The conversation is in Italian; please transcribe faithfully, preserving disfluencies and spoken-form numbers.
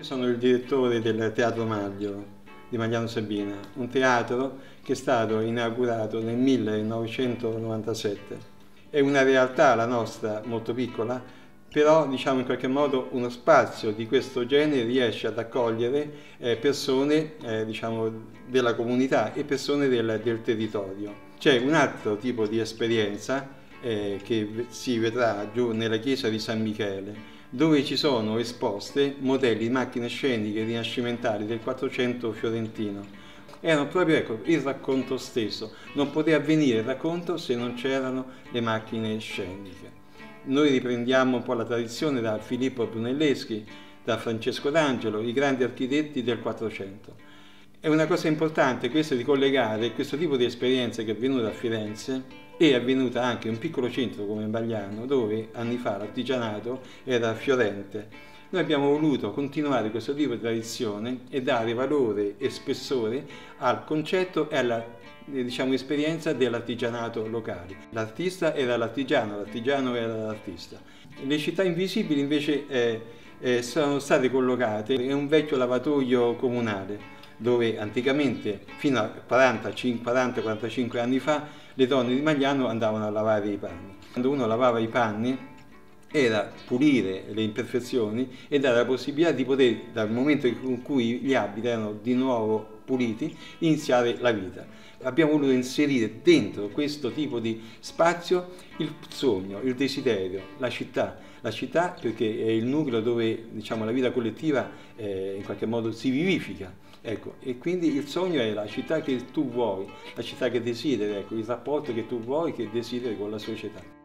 sono il direttore del Teatro Maglio di Magliano Sabina, un teatro che è stato inaugurato nel millenovecentonovantasette. È una realtà, la nostra, molto piccola, però diciamo in qualche modo uno spazio di questo genere riesce ad accogliere eh, persone eh, diciamo, della comunità e persone del, del territorio. C'è un altro tipo di esperienza eh, che si vedrà giù nella chiesa di San Michele, dove ci sono esposte modelli di macchine sceniche rinascimentali del Quattrocento fiorentino. Erano proprio ecco, il racconto stesso, non poteva avvenire il racconto se non c'erano le macchine sceniche. Noi riprendiamo un po' la tradizione da Filippo Brunelleschi, da Francesco D'Angelo, i grandi architetti del Quattrocento. È una cosa importante questa di collegare questo tipo di esperienza che è avvenuta a Firenze e è avvenuta anche in un piccolo centro come Bagliano, dove anni fa l'artigianato era fiorente. Noi abbiamo voluto continuare questo tipo di tradizione e dare valore e spessore al concetto e alla diciamo, esperienza dell'artigianato locale. L'artista era l'artigiano, l'artigiano era l'artista. Le città invisibili invece eh, eh, sono state collocate in un vecchio lavatoio comunale, dove anticamente, fino a quaranta quarantacinque anni fa, le donne di Magliano andavano a lavare i panni. Quando uno lavava i panni era pulire le imperfezioni e dare la possibilità di poter, dal momento in cui gli abiti erano di nuovo puliti, iniziare la vita. Abbiamo voluto inserire dentro questo tipo di spazio il sogno, il desiderio, la città. La città perché è il nucleo dove diciamo, la vita collettiva eh, in qualche modo si vivifica. Ecco, e quindi il sogno è la città che tu vuoi, la città che desideri, ecco, il rapporto che tu vuoi, che desideri con la società.